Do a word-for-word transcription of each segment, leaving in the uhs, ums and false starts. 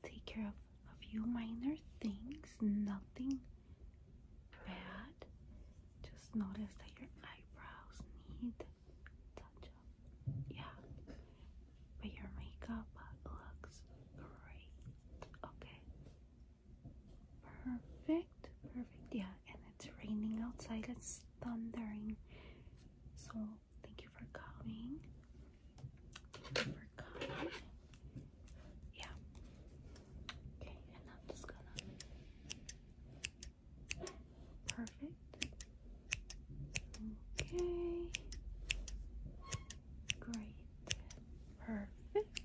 take care of a few minor things, nothing bad. Just notice that your eyebrows need touch up. Yeah, but your makeup looks great. Okay, perfect, perfect. Yeah, and it's raining outside, it's thundering. So thank you for coming. Thank you for coming. Yeah. Okay, and I'm just gonna. Perfect. Okay. Great. Perfect.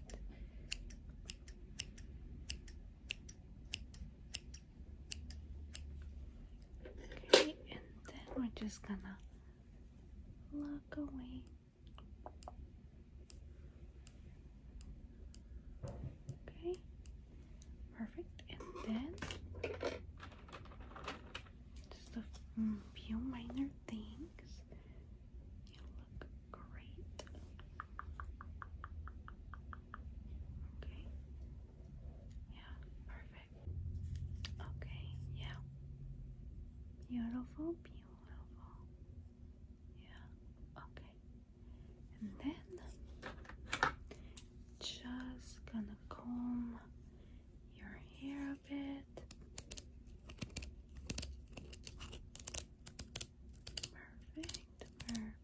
Okay, and then we're just gonna look away. Okay, perfect. And then just a mm, few minor things. You look great. Okay. Yeah, perfect. Okay, yeah. Beautiful, beautiful. Yeah, okay. And then just gonna comb your hair a bit. Perfect, perfect.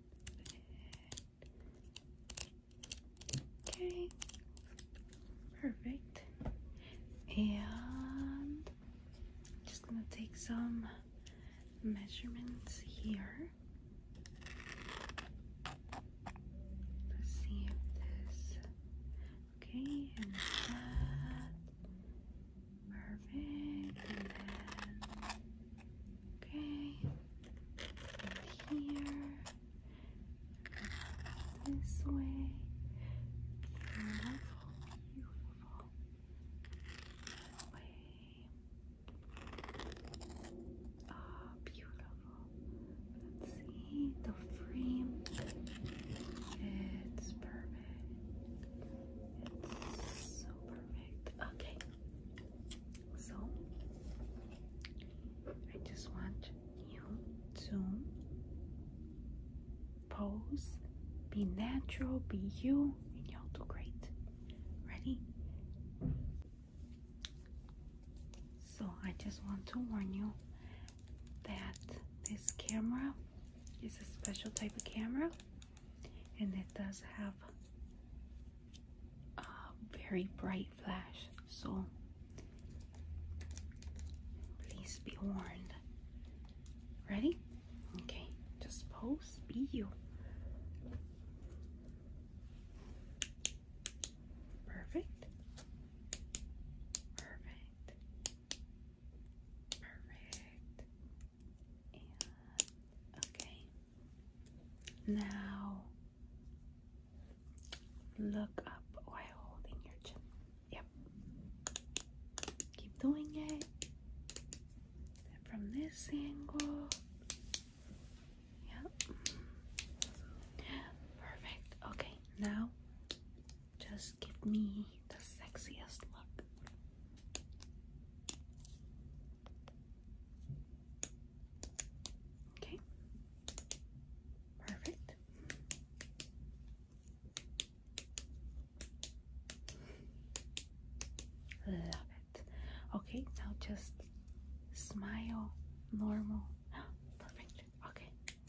Okay, perfect. And just gonna take some measurements here. Let's see if this, okay, and that, perfect, and then, okay, and here, this way, beautiful, beautiful, that way, ah, beautiful. Let's see, the frame, it's perfect, it's so perfect. Okay, so I just want you to pose, be natural, be you, and you'll do great. Ready? So I just want to warn you that this camera is a special type of camera, and it does have a very bright flash, so please be warned. Ready? Okay, just pose, be you. Perfect. Perfect. Perfect. And okay. Now look up while holding your chin. Yep. Keep doing it. And from this angle. Yep. Perfect. Okay, now just give me the sexiest look. Okay. Perfect. Love it. Okay, now just smile normal. Perfect. Okay.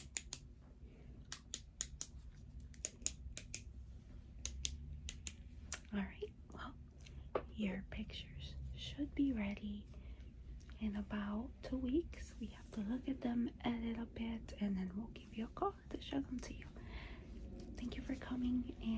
Alright, well, your pictures should be ready in about two weeks. We have to look at them, edit a bit, and then we'll give you a call to show them to you. Thank you for coming,